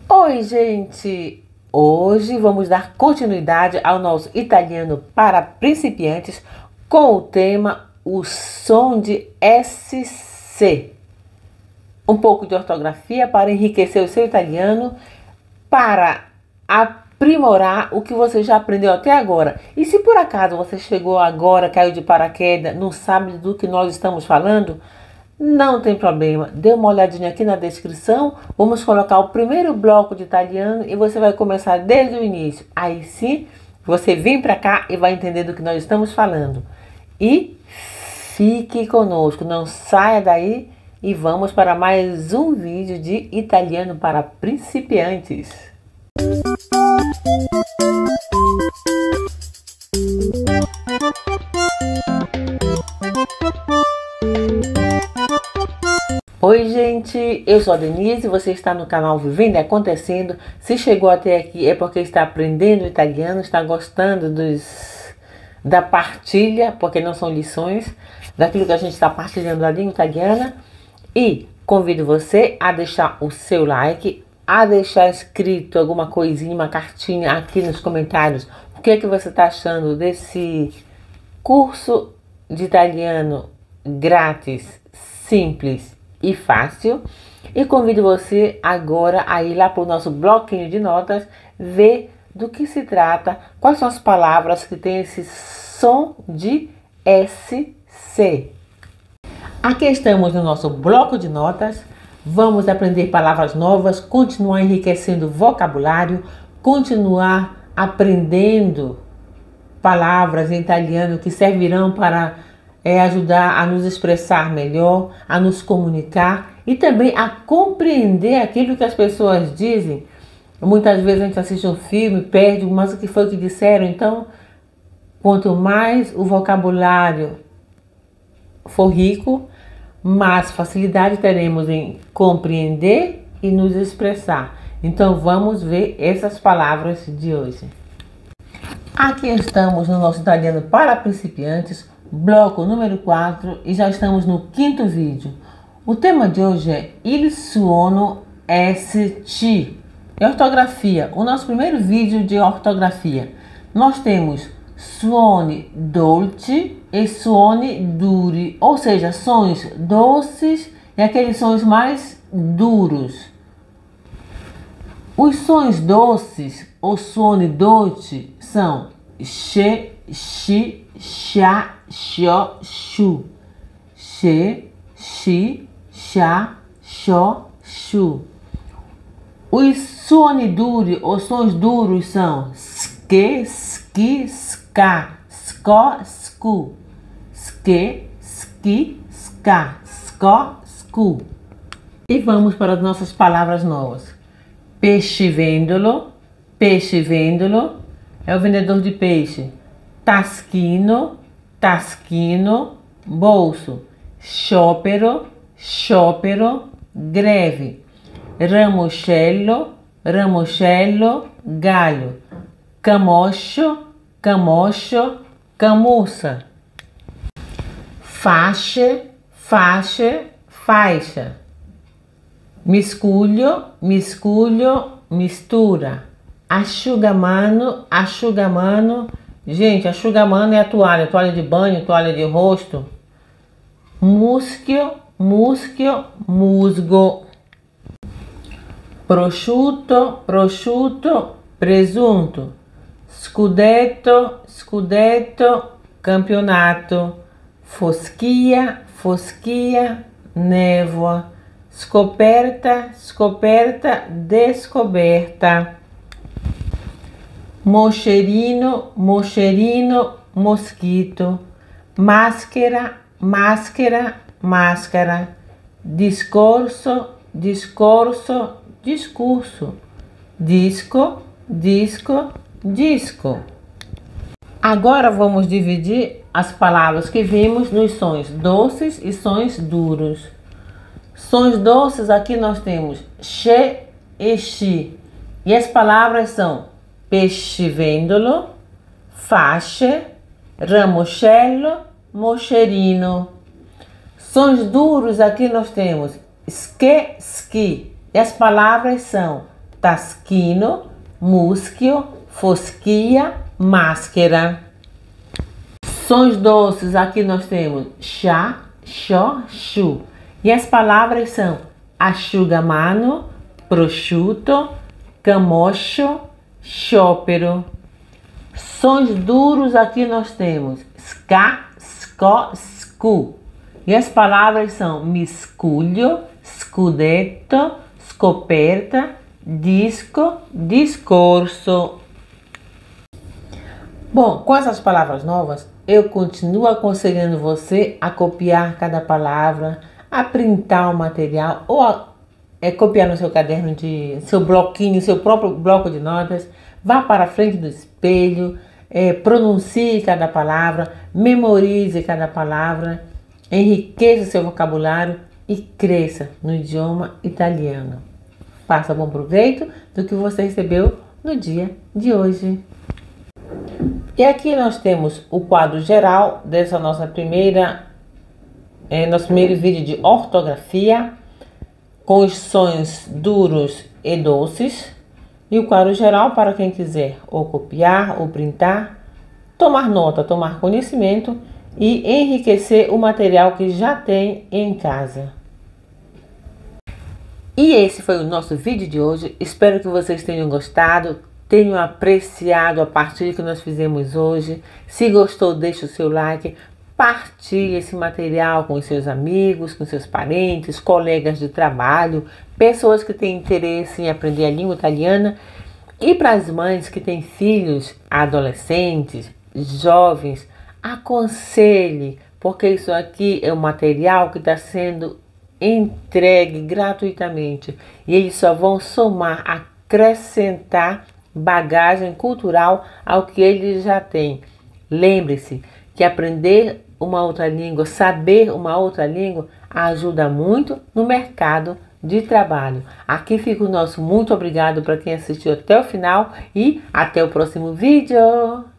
Oi, gente! Hoje vamos dar continuidade ao nosso italiano para principiantes com o tema o som de SC. Um pouco de ortografia para enriquecer o seu italiano, para aprimorar o que você já aprendeu até agora. E se por acaso você chegou agora, caiu de paraquedas, não sabe do que nós estamos falando, não tem problema, dê uma olhadinha aqui na descrição, vamos colocar o primeiro bloco de italiano e você vai começar desde o início. Aí sim, você vem para cá e vai entender do que nós estamos falando. E fique conosco, não saia daí e vamos para mais um vídeo de italiano para principiantes. Oi, gente, eu sou a Denise, você está no canal Vivendo e Acontecendo. Se chegou até aqui é porque está aprendendo italiano, está gostando da partilha, porque não são lições, daquilo que a gente está partilhando da língua italiana. E convido você a deixar o seu like, a deixar escrito alguma coisinha, uma cartinha aqui nos comentários. O que é que você está achando desse curso de italiano grátis, simples e fácil? E convido você agora a ir lá para o nosso bloquinho de notas, ver do que se trata, quais são as palavras que tem esse som de SC. Aqui estamos no nosso bloco de notas, vamos aprender palavras novas, continuar enriquecendo o vocabulário, continuar aprendendo palavras em italiano que servirão para ajudar a nos expressar melhor, a nos comunicar e também a compreender aquilo que as pessoas dizem. Muitas vezes a gente assiste um filme, perde, mas o que foi que disseram? Então, quanto mais o vocabulário for rico, mais facilidade teremos em compreender e nos expressar. Então, vamos ver essas palavras de hoje. Aqui estamos no nosso italiano para principiantes, bloco número 4, e já estamos no quinto vídeo. O tema de hoje é il suono SC. É ortografia, o nosso primeiro vídeo de ortografia. Nós temos suoni dolci e suoni duri, ou seja, sons doces e aqueles sons mais duros. Os sons doces ou suoni dolci são she, shi, sha, sho, shu. She, shi, sha, sho, shu. Os suoni duri ou sons duros são ske, ski, ska, sko, sku. Ske, ski, ska, sko, sku. E vamos para as nossas palavras novas. Pescivendolo, pescivendolo é o vendedor de peixe. Taschino, taschino, bolso. Sciopero, sciopero, greve. Ramoscello, ramoscello, galho. Camoscio, camoscio, camuça. Faixa, faixa, faixa. Miscuglio, miscuglio, mistura. Asciugamano, asciugamano. Gente, asciugamano é a toalha de banho, toalha de rosto. Muschio, muschio, musgo. Prosciutto, prosciutto, presunto. Scudetto, scudetto, campionato. Foschia, foschia, névoa. Scoperta, scoperta, descoberta. Moscerino, moscerino, mosquito. Máscara, máscara, máscara. Discorso, discorso, discurso. Disco, disco, disco. Agora vamos dividir as palavras que vimos nos sons doces e sons duros. Sons doces, aqui nós temos che e chi. E as palavras são pescivendolo, faixa, ramoscello, moscerino. Sons duros, aqui nós temos ske, ski. E as palavras são taschino, muschio, foschia, máscara. Sons doces, aqui nós temos chá, xó, chu. E as palavras são asciugamano, prosciutto, camoscio, sciopero. Sons duros, aqui nós temos ska, scó, scu. E as palavras são miscuglio, scudetto, scoperta, disco, discorso. Bom, com essas palavras novas, eu continuo aconselhando você a copiar cada palavra, a printar o material ou copiar no seu caderno, seu bloquinho, seu próprio bloco de notas. Vá para a frente do espelho, pronuncie cada palavra, memorize cada palavra, enriqueça seu vocabulário e cresça no idioma italiano. Faça bom proveito do que você recebeu no dia de hoje. E aqui nós temos o quadro geral dessa nosso primeiro vídeo de ortografia, com os sons duros e doces. E o quadro geral para quem quiser ou copiar ou printar, tomar nota, tomar conhecimento e enriquecer o material que já tem em casa. E esse foi o nosso vídeo de hoje. Espero que vocês tenham gostado, tenham apreciado a partilha que nós fizemos hoje. Se gostou, deixe o seu like, partilhe esse material com os seus amigos, com seus parentes, colegas de trabalho, pessoas que têm interesse em aprender a língua italiana. E para as mães que têm filhos adolescentes, jovens, aconselhe, porque isso aqui é um material que está sendo entregue gratuitamente e eles só vão somar, acrescentar bagagem cultural ao que eles já têm. Lembre-se que aprender uma outra língua, saber uma outra língua, ajuda muito no mercado de trabalho. Aqui fica o nosso muito obrigado para quem assistiu até o final e até o próximo vídeo.